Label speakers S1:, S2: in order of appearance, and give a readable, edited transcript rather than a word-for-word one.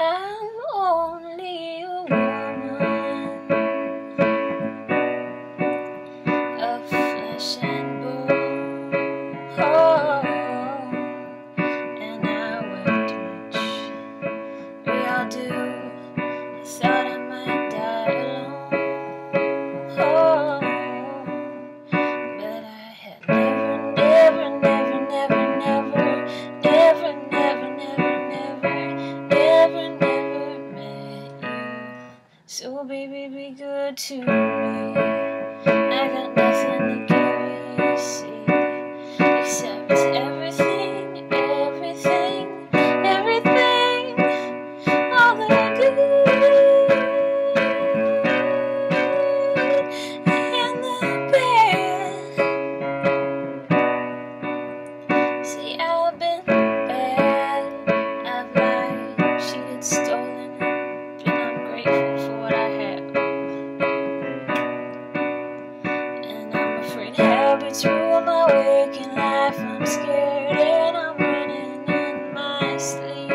S1: I'm only a woman of flesh and bone, and I work too much. We all do. I thought I might die alone, but I had never met you. So baby, be good to me. I got nothing to give you, see, except everything, all the good and the bad. See, I've been bad, I've lied, cheated, stolen, been ungrateful for what I have. And I'm afraid habits rule my waking life. I'm scared and I'm running in my sleep.